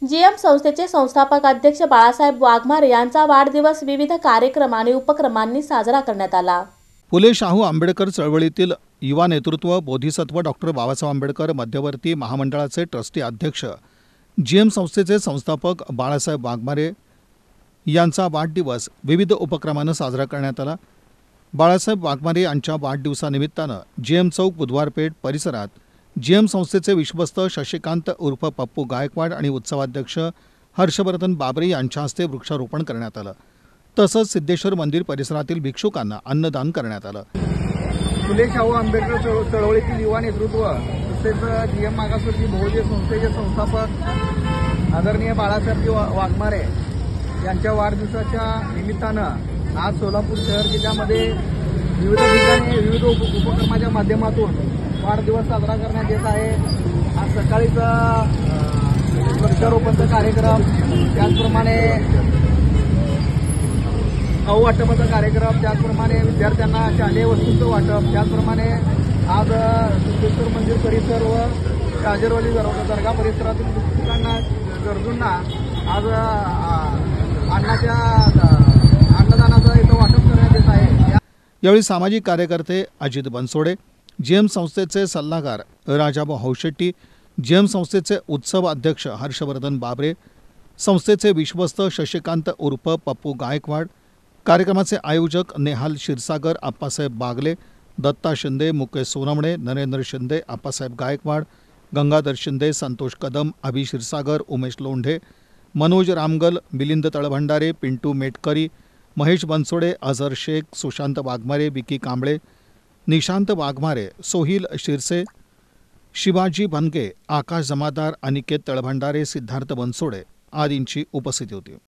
GM संस्थेचे संस्थापक अध्यक्ष बाळासाहेब वाघमारे यांचा वाढदिवस विविध कार्यक्रम आणि उपक्रमांनी साजरा करण्यात आला। फुले शाहू आंबेडकर चळवळीतील युवा नेतृत्व बोधिसत्व डॉक्टर बाबासाहेब आंबेडकर मध्यवर्ती महामंडळाचे ट्रस्टी अध्यक्ष जीएम संस्थेचे संस्थापक बाळासाहेब वाघमारे यांचा वाढदिवस विविध उपक्रमांनी साजरा करण्यात आला। बाळासाहेब वाघमारे यांच्या वाढदिवसानिमित्तानं जीएम चौक बुधवारपेठ परिसरात जीएम संस्थेचे विश्वस्त शशिकांत उर्फ पप्पू गायकवाड आणि उत्सवाध्यक्ष हर्षवर्धन बाबरे यांच्या हस्ते वृक्षारोपण करण्यात आलं। तसंच सिद्धेश्वर मंदिर परिसरातील भिक्षुकांना अन्नदान करण्यात आलं। फुले शाहू आंबेडकर चळवळीतील युवा नेतृत्व तसेच जीएम मागासवर्गीय बहुजन संस्थेचे संस्थापक आदरणीय बाळासाहेब वाघमारे यांच्या वाढदिवसाच्या निमित्तानं आज सोलापूर शहर जिल्ह्यामध्ये विविध ठिकाणी विविध उपक्रमाच्या माध्यमातून वाढदिवस साजरा करण्यात येत आहे। आज सकाळीच वृक्षारोपणचा कार्यक्रम, त्याचप्रमाणे खाऊ वाटपाचा कार्यक्रम, त्याचप्रमाणे विद्यार्थ्यांना शालेय वस्तूंचं वाटप, त्याचप्रमाणे आज सिद्धेश्वर मंदिर परिसर व काजरवाली दर्गा परिसरातील भिक्षुकांना गरजूंना आज अन्नदानाचं इथं वाटप करण्यात येत आहे। यावेळी सामाजिक कार्यकर्ते अजित बनसोडे, जीएम संस्थेचे सल्लागार राजाभाऊ हौशेट्टी, जीएम संस्थेचे उत्सव अध्यक्ष हर्षवर्धन बाबरे, संस्थेचे विश्वस्त शशिकांत उर्फ पप्पू गायकवाड, कार्यक्रमाचे आयोजक नेहाल क्षीरसागर, आप्पासाहेब बागले, दत्ता शिंदे, मुकेश सोनवणे, नरेंद्र शिंदे, आप्पासाहेब गायकवाड, गंगाधर शिंदे, संतोष कदम, अभि क्षीरसागर, उमेश लोंढे, मनोज रामगल, मिलिंद तळभंडारे, पिंटू मेटकरी, महेश बनसोडे, अझर शेख, सुशांत वाघमारे, विकी कांबळे, निशांत वाघमारे, सोहिल शिरसे, शिवाजी बनगे, आकाश जमादार, अनिकेत तळभंडारे, सिद्धार्थ बनसोडे आदींची उपस्थिती होती।